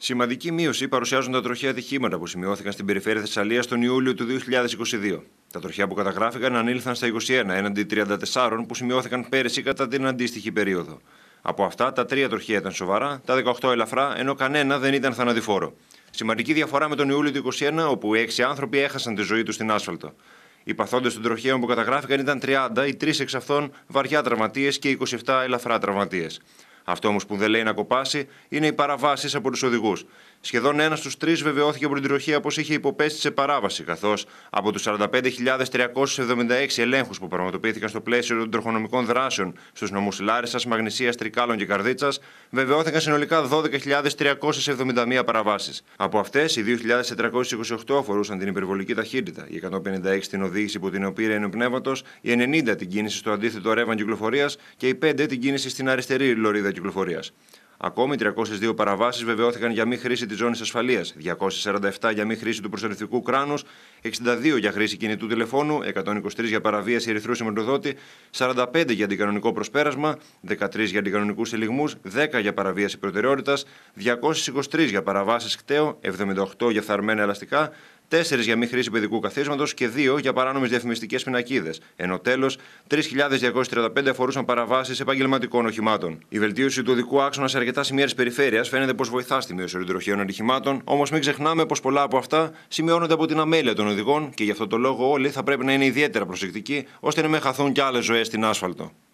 Σημαντική μείωση παρουσιάζουν τα τροχαία ατυχήματα που σημειώθηκαν στην περιφέρεια Θεσσαλίας τον Ιούλιο του 2022. Τα τροχαία που καταγράφηκαν ανήλθαν στα 21 έναντι 34 που σημειώθηκαν πέρυσι κατά την αντίστοιχη περίοδο. Από αυτά, τα 3 τροχαία ήταν σοβαρά, τα 18 ελαφρά, ενώ κανένα δεν ήταν θανατηφόρο. Σημαντική διαφορά με τον Ιούλιο του 2021, όπου 6 άνθρωποι έχασαν τη ζωή τους στην άσφαλτο. Οι παθόντες των τροχαίων που καταγράφηκαν ήταν 30, οι 3 εξ αυτών βαριά τραυματίες και 27 ελαφρά τραυματίες. Αυτό όμως που δεν λέει να κοπάσει είναι οι παραβάσεις από τους οδηγούς. Σχεδόν 1 στους 3 βεβαιώθηκε από την τροχαία πως είχε υποπέσει σε παράβαση, καθώς από τους 45.376 ελέγχους που πραγματοποιήθηκαν στο πλαίσιο των τροχονομικών δράσεων στους νομούς Λάρισσας, Μαγνησίας, Τρικάλων και Καρδίτσας, βεβαιώθηκαν συνολικά 12.371 παραβάσεις. Από αυτές, οι 2.428 αφορούσαν την υπερβολική ταχύτητα, οι 156 την οδήγηση υπό την επίρρεια πνεύματος, οι 90 την κίνηση στο αντίθετο ρεύμα κυκλοφορίας και οι 5 την κίνηση στην αριστερή λωρίδα κυκλοφορίας. Ακόμη, 302 παραβάσεις βεβαιώθηκαν για μη χρήση της ζώνης ασφαλείας, 247 για μη χρήση του προστατευτικού κράνους, 62 για χρήση κινητού τηλεφώνου, 123 για παραβίαση ερυθρού σηματοδότη, 45 για αντικανονικό προσπέρασμα, 13 για αντικανονικούς ελιγμούς, 10 για παραβίαση προτεραιότητας, 223 για παραβάσεις κταίου, 78 για φθαρμένα ελαστικά, 4 για μη χρήση παιδικού καθίσματος και 2 για παράνομες διαφημιστικές πινακίδες. Ενώ τέλος, 3.235 αφορούσαν παραβάσεις επαγγελματικών οχημάτων. Η βελτίωση του οδικού άξονα σε αρκετά σημεία της περιφέρειας φαίνεται πως βοηθά στη μείωση των τροχαίων ατυχημάτων, όμως μην ξεχνάμε πως πολλά από αυτά σημειώνονται από την αμέλεια των οδηγών και γι' αυτό το λόγο όλοι θα πρέπει να είναι ιδιαίτερα προσεκτικοί ώστε να μην χαθούν κι άλλες ζωές στην άσφαλτο.